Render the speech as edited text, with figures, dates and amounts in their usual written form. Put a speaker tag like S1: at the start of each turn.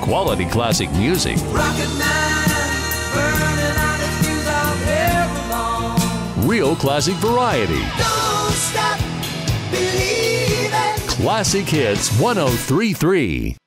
S1: quality classic music. Real classic variety.
S2: Don't stop believing.
S1: Classic Hits 1033.